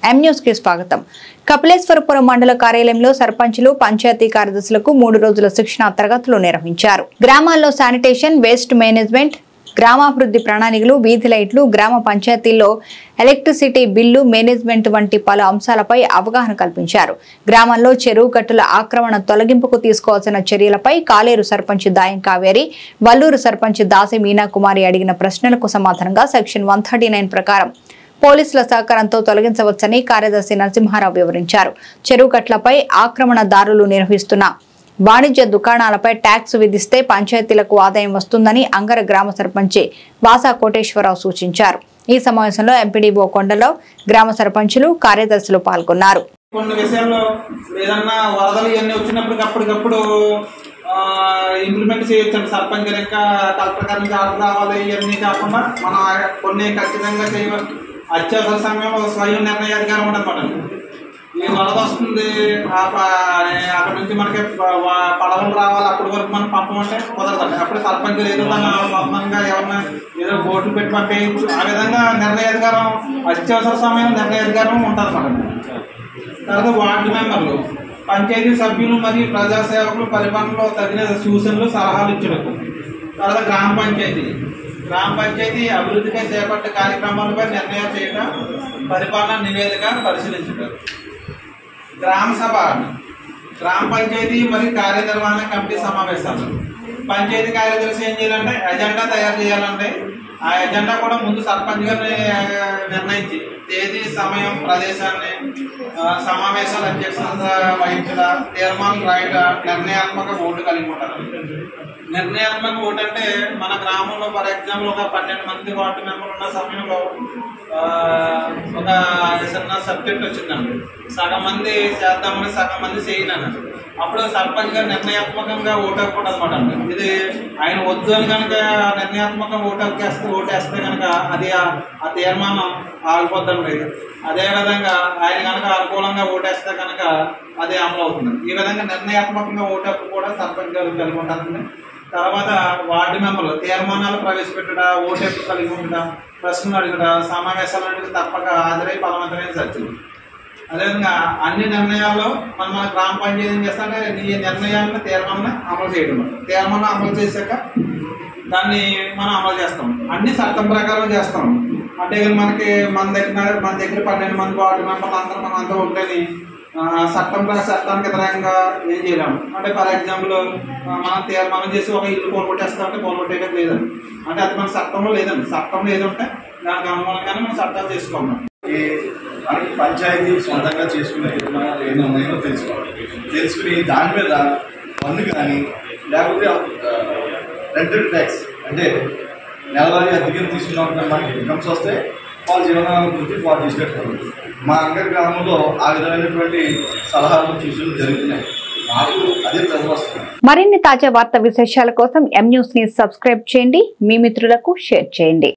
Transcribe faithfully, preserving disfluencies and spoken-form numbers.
M news కి స్వాగతం. కపిలేశ్వరపురం మండల కార్యాలయంలో సర్పంచులు, పంచాయతీ కార్యదర్శులకు మూడు రోజుల శిక్షణ తరగతులు నిర్వహించారు. గ్రామాల్లో శానిటేషన్, వేస్ట్ మేనేజ్మెంట్, గ్రామాభివృద్ధి ప్రణాళికలు, వీధి లైట్లు, గ్రామ పంచాయతీల్లో ఎలక్ట్రిసిటీ బిల్లు మేనేజ్మెంట్ వంటి పలు అంశాలపై అవగాహన కల్పించారు. గ్రామాల్లో చెరువు గట్టుల ఆక్రమణ తొలగింపుకు తీసుకోవాల్సిన చర్యలపై కాలేరు సర్పంచ్ దాయం కావేరి, వల్లూరు సర్పంచ్ దాసి మీనా కుమారి అడిగిన ప్రశ్నలకు సమాధానంగా సెక్షన్ వన్ థర్టీ నైన్ ప్రకారం పోలీసుల సహకారంతో తొలగించవచ్చని కార్యదర్శి నరసింహారావు వివరించారు. చెరువు గట్లపై ఆక్రమణదారులు నిర్వహిస్తున్న వాణిజ్య దుకాణాలపై ట్యాక్స్ విధిస్తే పంచాయతీలకు ఆదాయం వస్తుందని అంగర గ్రామ సర్పంచి వాసా కోటేశ్వరరావు సూచించారు. ఈ సమావేశంలో ఎంపీడీఓ కొండలో గ్రామ సర్పంచులు, కార్యదర్శులు పాల్గొన్నారు. కొన్ని విషయాల్లో ఏదన్నా వరదలు ఇవన్నీ వచ్చినప్పుడు అప్పటికప్పుడు ఇంప్లిమెంట్ చేయొచ్చు. సర్పంచ్ లెక్క కలెక్టర్ గారి నుంచి ఆర్డర్ రావాలి, ఇవన్నీ కాకుండా మనం కొన్ని ఖచ్చితంగా చేయవచ్చు. అత్యవసర సమయంలో స్వయం నిర్ణయాధికారం ఉండదన్నమాట. ఈ వరద వస్తుంది, అక్కడ నుంచి మనకి పడవలు రావాలి, అప్పటి వరకు మనం పంపమంటే కుదరదండి. అప్పుడు సర్పంచ్ ఏదో సొంతంగా ఎవరైనా ఏదో బోట్లు పెట్టి పంపేయచ్చు. ఆ విధంగా నిర్ణయాధికారం, అత్యవసర సమయం నిర్ణయాధికారం ఉంటుందన్నమాట. తర్వాత వార్డు మెంబర్లు, పంచాయతీ సభ్యులు మరియు ప్రజాసేవకులు పరిపాలనలో తగిన సూచనలు, సలహాలు ఇచ్చడం. తర్వాత గ్రామ పంచాయతీ గ్రామ పంచాయతీ అభివృద్ధిపై చేపట్టే కార్యక్రమాలపై నిర్ణయాలు చేయడం, పరిపాలన నివేదిక పరిశీలించడం. గ్రామ సభ, గ్రామ పంచాయతీ మరియు కార్యనిర్వహణ కమిటీ సమావేశాలు. పంచాయతీ కార్యదర్శి ఏం చేయాలంటే ఎజెండా తయారు చేయాలంటే ఆ ఎజెండా కూడా ముందు సర్పంచ్ గారిని నిర్ణయించి తేదీ, సమయం, ప్రదేశాన్ని, సమావేశాలు అధ్యక్షత వహించడం, తీర్మానం రాయడం, నిర్ణయాత్మక ఓటు కలిగి ఉంటారు. నిర్ణయాత్మక ఓటు అంటే మన గ్రామంలో ఫర్ ఎగ్జాంపుల్ ఒక పన్నెండు మంది వార్డు మెంబర్లు ఉన్న సమయంలో ఒక చిన్న సబ్జెక్ట్ వచ్చిందండి. సగం మంది చేద్దామని, సగం మంది చేయనని. అప్పుడు సర్పంచ్ గారు నిర్ణయాత్మకంగా ఓటు హక్కుంటుంది అనమాట. ఇది ఆయన వద్దు అని కనుక నిర్ణయాత్మకంగా ఓటు హక్కేస్తే ఓటేస్తే కనుక అది ఆ తీర్మానం ఆగిపోద్దండి. అదేవిధంగా ఆయన కనుక అనుకూలంగా ఓటేస్తే కనుక అది అమలు అవుతుంది. ఈ విధంగా నిర్ణయాత్మకంగా ఓటు హక్కు కూడా సర్పంచ్ గారు కలిగి ఉంటుంది. తర్వాత వార్డు మెంబర్లు తీర్మానాలు ప్రవేశపెట్టడం, ఓటు హక్కు కలిగి ఉండడం, ప్రశ్నలు అడగడం, సమావేశాలు అడిగి తప్పక హాజరై బలవంతమైన చర్చలు. అదేవిధంగా అన్ని నిర్ణయాల్లో మనం మన గ్రామ పంచాయతీ ఏం చేస్తామంటే ఈ నిర్ణయాలను, తీర్మానాన్ని అమలు చేయడం. తీర్మానం అమలు చేశాక దాన్ని మనం అమలు చేస్తాం. అన్ని చట్టం ప్రకారం చేస్తాం. అంటే మనకి మన దగ్గర మన దగ్గర పన్నెండు మంది వార్డు మెంబర్లు అందరూ మనం అంతా ఉంటేని చట్టం చట్టానికి వ్యతిరేకంగా ఏం చేయలేము. అంటే ఫర్ ఎగ్జాంపుల్ మనం తీర్మానం చేసి ఒక ఇల్లు కోల్గొట్టేస్తామంటే కోల్గొట్టేయడం లేదండి. అంటే అది మన చట్టంలో లేదండి. చట్టంలో ఏదంటే దానికి అనుగుణంగానే మనం చట్టాలు చేసుకోవాలి. మనకి పంచాయతీ సొంతంగా చేసుకునే నిర్మాణాలు ఏమో ఉన్నాయో తెలుసుకోవాలి. తెలుసుకుని దాని మీద పన్ను కానీ లేకపోతే రెంటెడ్ ట్యాక్స్ అంటే నెలవారీ అద్దెకి తీసుకున్న మనకి ఇన్కమ్స్ వస్తే వాళ్ళ జీవనాభివృద్ధి వాళ్ళు తీసుకెట్టుకోవాలి. మా అంగర్ గ్రామంలో ఆ విధమైనటువంటి సలహాలు సూచనలు జరుగుతున్నాయి. నాకు అదే ప్రజలు వస్తుంది. మరిన్ని తాజా వార్తా విశేషాల కోసం ఎం న్యూస్ ని సబ్స్క్రైబ్ చేయండి, మీ మిత్రులకు షేర్ చేయండి.